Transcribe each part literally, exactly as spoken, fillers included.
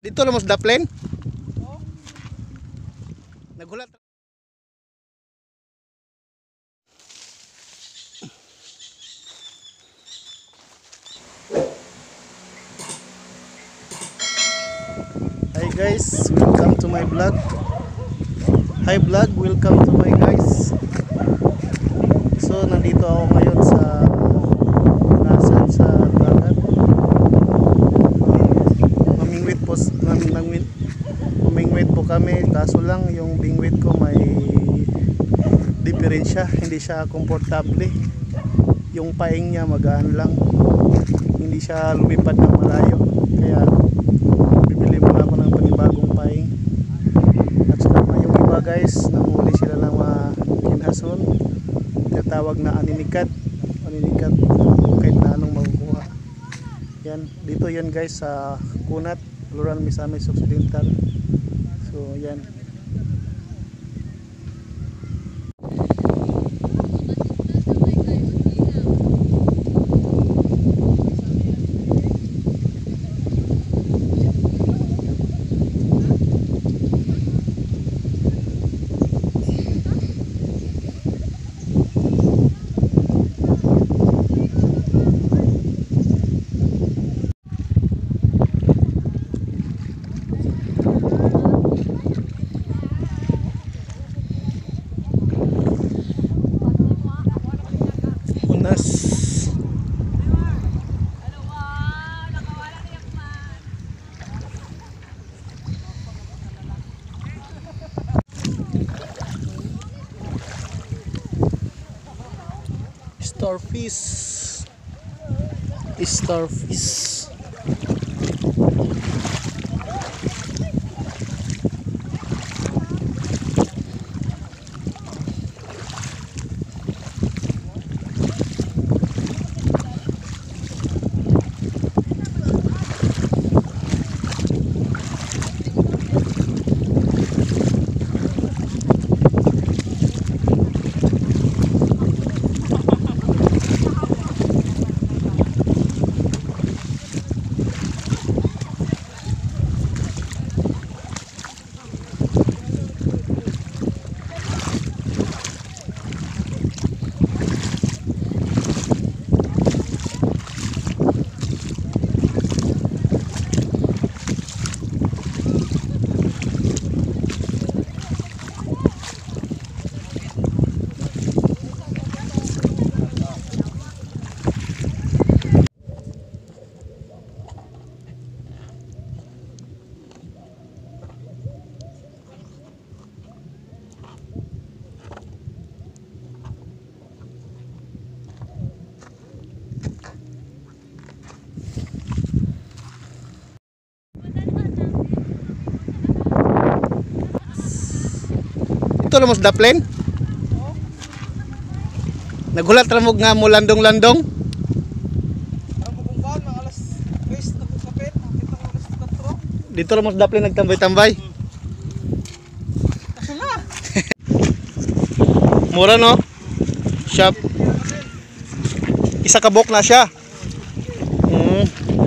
Dito lang mas daplin. Nagulat. Hi guys, welcome to my vlog. Hi vlog, welcome to my guys. So nandito ako ngayon sa nasan sa dagat. Maming-wit po, maming-wit. Maming-wit po kami, kaso lang yung bingwit ko may diferensya, hindi siya komportable. Yung paing niya magaan lang, hindi siya lumipad ng malayo, kaya bibili muna ako ng panibagong paing. At saka yung iba guys, nanghuli sila ng mga kinhason, tinatawag na aninikat aninikat kahit na anong makukuha yan. Dito yan guys sa Kunat, Luran, Misamis Occidental. So yan. Starfish, starfish. Ito lang mas daplin. Nagulat ramog nga mo landong-landong. Dito lang mas daplin nagtambay-tambay. Mura no? Shop. Isa kabok na siya. Hmm.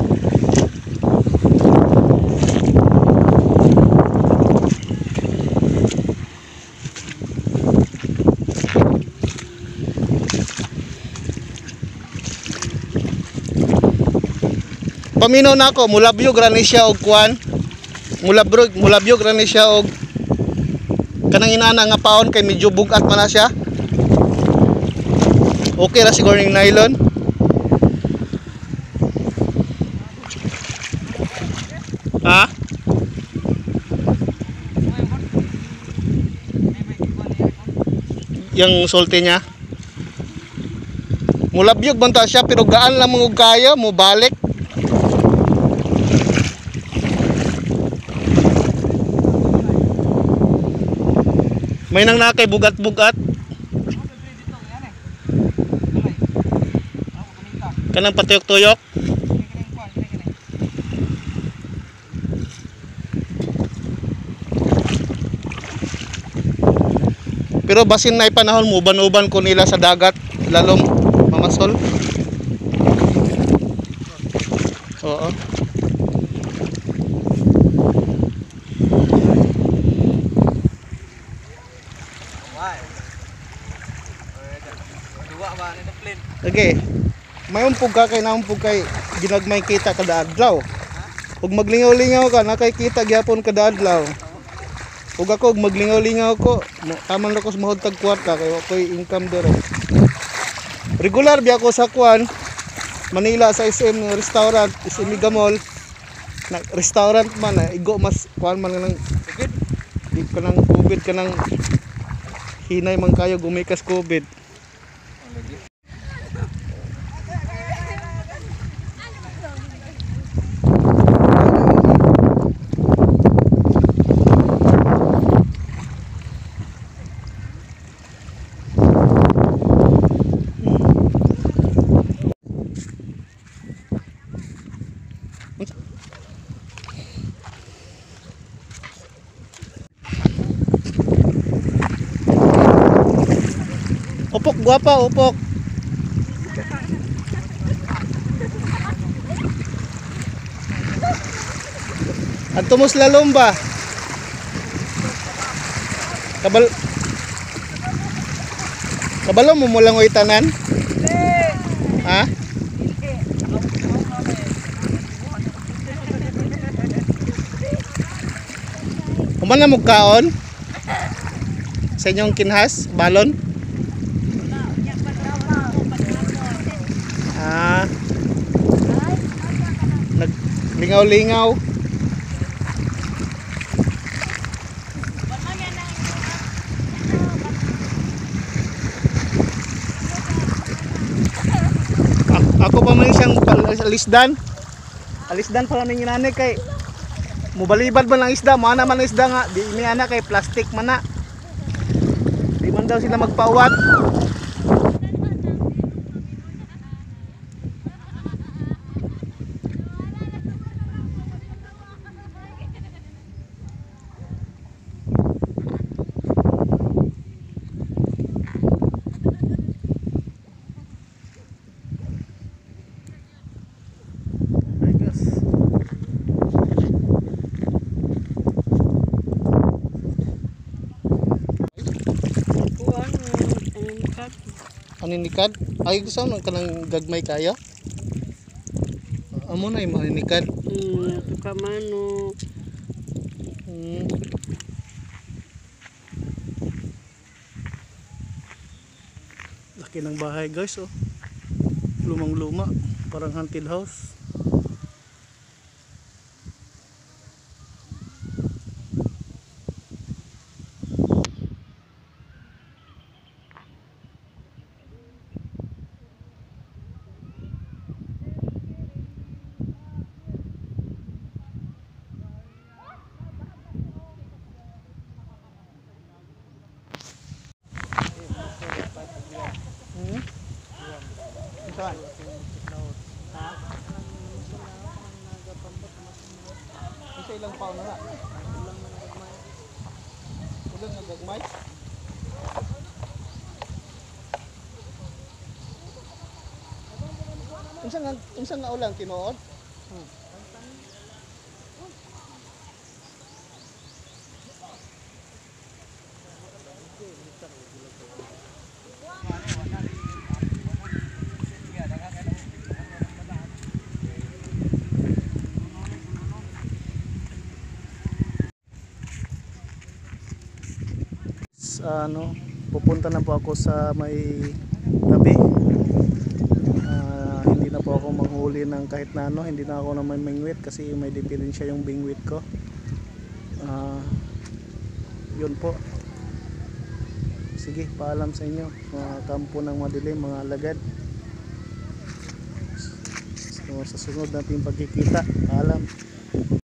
Paminaw na ako, mulabyog rani siya og kuan. Mulabyog, mulabyog rani siya og kanang inana nga paon kay medyo bugat man na siya. Okay ra siguro ning nylon. Ha? Yang solte niya. Mulabyog man ta siya pero gaan lang mo kaya mo balik. May nang nakay bugat-bugat. Kanang patuyok-tuyok. Pero basin na ipanahon mo, uban-uban ko nila sa dagat, lalong mamasol. Oo. Sige. May umpog ka kay naumpog kay ginagmay kita kada adlaw. Ug maglingaw-lingaw ka nakay-kita gyapon kada adlaw. Ug ako ug maglingaw-lingaw ko, taman ra ko sa mahod tag kwarta kay wa koy income dire. Regular biya ko sa kwan Manila sa S M restaurant, S M Mega Mall. Na restaurant man na igo mas kwan man nang di ka nang COVID ka nang hinay man kayo gumikas COVID. Upok, guwapa, upok. At tumus lalomba. Kabal Kabalo mo mo lang itanan? Ha? Kumana mo kaon? Sa inyong kinhas, balon? Ah. Naglingaw-lingaw. Ako pa man siyang alisdan. Alisdan pala ning inani kay mubalibad man ang isda, mana man ang isda nga, di ini ana kay plastic man na. Di man daw sila magpawat. Maninikad? Ay gusto mo kanang gagmay kayo? Amo na yung maninikad? Hmm, kamano. Hmm. Laki ng bahay guys oh. Lumang luma, parang haunted house. Saan? Ha? Isa ilang paon na nga? Ulang nagagmay? Unsa nga unsa nga ulang tinuod? Hmm. Ano, pupunta na po ako sa may tabi. Uh, hindi na po ako manghuli ng kahit na ano, hindi na ako na may maming-wit kasi may diferensya yung bingwit ko. Uh, yun po. Sige, paalam sa inyo mga kampo ng madilim, mga alagad. So, sa sunod nating pagkikita, paalam.